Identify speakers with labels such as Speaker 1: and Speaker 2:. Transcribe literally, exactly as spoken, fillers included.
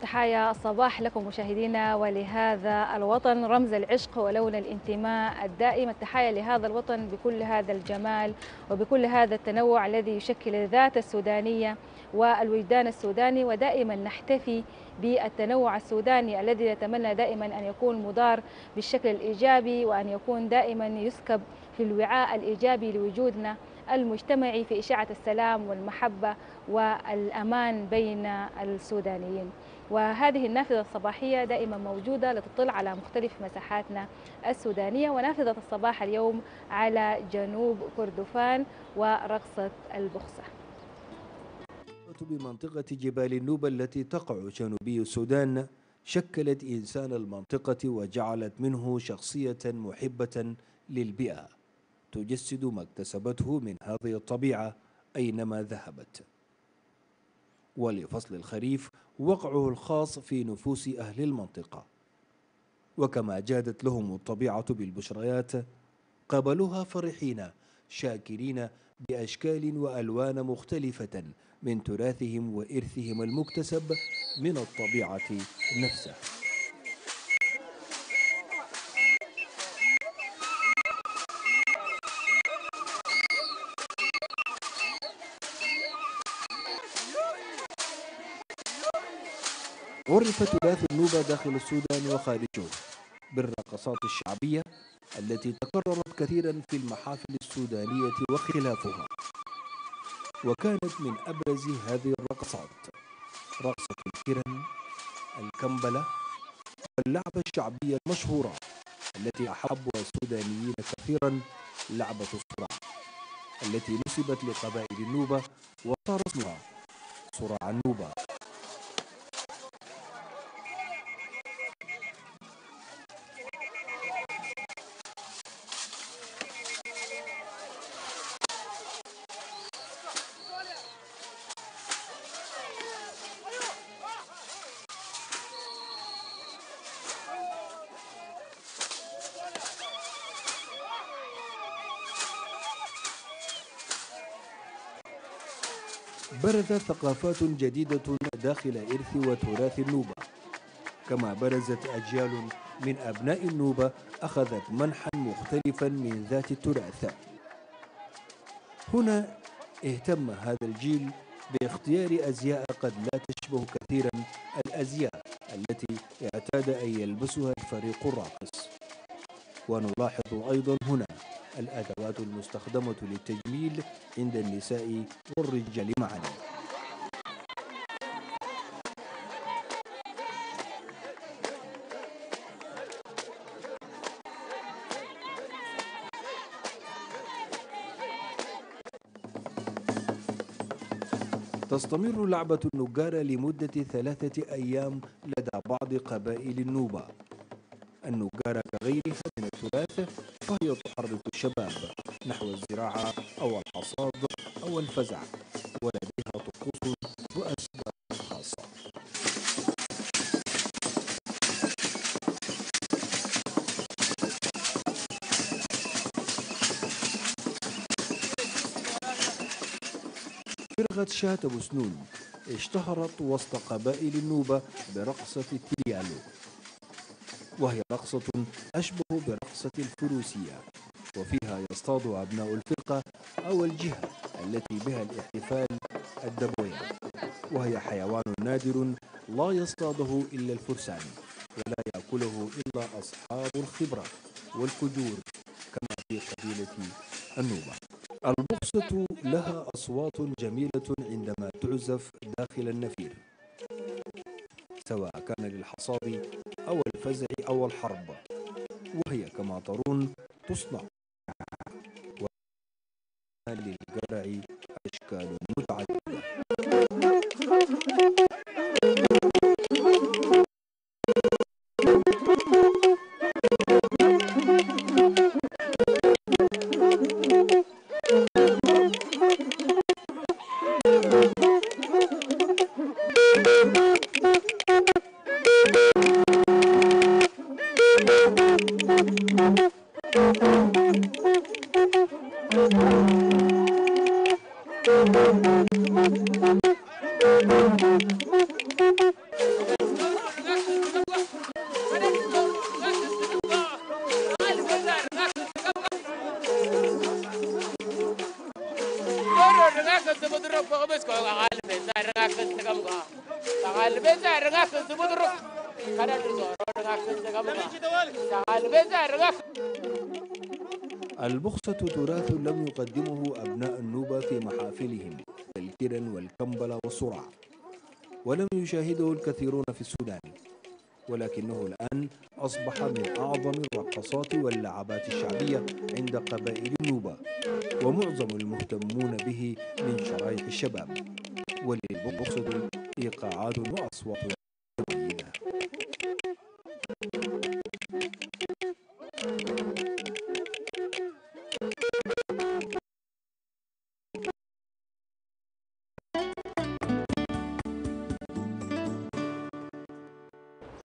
Speaker 1: التحايا الصباح لكم مشاهدينا ولهذا الوطن رمز العشق ولون الانتماء الدائم. التحايا لهذا الوطن بكل هذا الجمال وبكل هذا التنوع الذي يشكل الذات السودانية والوجدان السوداني، ودائما نحتفي بالتنوع السوداني الذي نتمنى دائما أن يكون مدار بالشكل الإيجابي، وأن يكون دائما يسكب في الوعاء الإيجابي لوجودنا المجتمعي في إشاعة السلام والمحبة والأمان بين السودانيين. وهذه النافذة الصباحية دائما موجودة لتطل على مختلف مساحاتنا السودانية، ونافذة الصباح اليوم على جنوب كردفان ورقصة البخصة.
Speaker 2: بمنطقة جبال النوبة التي تقع جنوبي السودان شكلت إنسان المنطقة وجعلت منه شخصية محبة للبيئة تجسد ما اكتسبته من هذه الطبيعة أينما ذهبت. ولفصل الخريف وقعه الخاص في نفوس أهل المنطقة، وكما جادت لهم الطبيعة بالبشريات قابلوها فرحين شاكرين بأشكال وألوان مختلفة من تراثهم وإرثهم المكتسب من الطبيعة نفسها. عرف تراث النوبة داخل السودان وخارجه بالرقصات الشعبية التي تكررت كثيرا في المحافل السودانية وخلافها، وكانت من أبرز هذه الرقصات رقصة الكرن، الكمبلة، واللعبة الشعبية المشهورة التي أحبها السودانيين كثيرا لعبة الصراع التي نسبت لقبائل النوبة وصار اسمها صراع النوبة. برزت ثقافات جديدة داخل إرث وتراث النوبة، كما برزت أجيال من أبناء النوبة أخذت منحا مختلفا من ذات التراث. هنا اهتم هذا الجيل باختيار أزياء قد لا تشبه كثيرا الأزياء التي اعتاد أن يلبسها الفريق الراقص. ونلاحظ أيضا هنا الأدوات المستخدمة للتجميل عند النساء والرجال معا. تستمر لعبة النجارة لمدة ثلاثة أيام لدى بعض قبائل النوبة. النجارة كغيرها من التراث فهي تحرك الشباب نحو الزراعة أو الحصاد أو الفزع، ولديها طقوس وأسباب خاصة. فرقة شاة أبو سنون اشتهرت وسط قبائل النوبة برقصة التريالو، وهي رقصة أشبه برقصة الفروسية، وفيها يصطاد أبناء الفرقة أو الجهة التي بها الاحتفال الدبوية، وهي حيوان نادر لا يصطاده إلا الفرسان ولا يأكله إلا أصحاب الخبرة والفجور كما في قبيلة النوبة. البخصة لها أصوات جميلة عندما تعزف داخل النفير، سواء كان للحصاد أو الفزع أو الحرب، وهي كما ترون تصنع للقرع أشكال متعددة. البخصة تراث لم يقدمه أبناء النوبة في محافلهم كالكرن والكمبلة والصراع، ولم يشاهده الكثيرون في السودان، ولكنه الآن أصبح من أعظم الرقصات واللعبات الشعبية عند قبائل النوبة، ومعظم المهتمون به من شرائح الشباب، وللبخصة إيقاعات وأصوات جميلة.